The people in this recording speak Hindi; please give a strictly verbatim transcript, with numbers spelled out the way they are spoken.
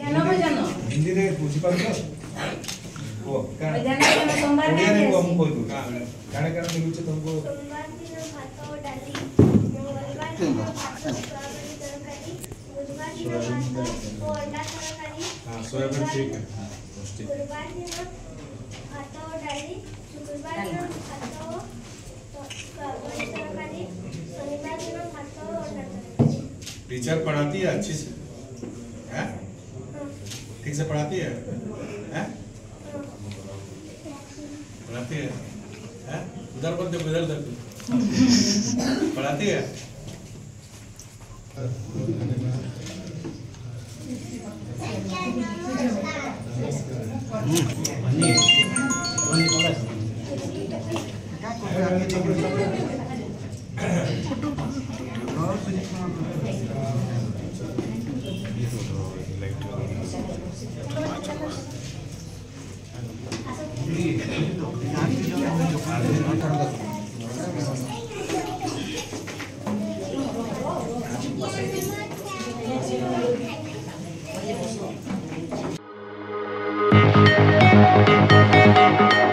जानो भजन हिंदी रे बुझी पारछ ओ का भजन के सोमवार ओडिया रे के हम कोइ दु का काणे काणे मिलुछ तुमको सोमवार दिन भात और डाली, मंगलवार दिन भात और सोयाबीन तरकारी, बुधवार दिन भात और अंडा तरकारी, हां सोयाबीन ठीक है पौष्टिक गुरुवार दिन भात और डाली, शुक्रवार दिन भात और सोयाबीन तरकारी, शनिवार दिन भात और अंडा तरकारी। टीचर पढ़ाती है अच्छी से हैं ठीक से पढ़ाती है हैं पढ़ाती है हैं उधर पर देखो इधर देखो पढ़ाती है Thank you.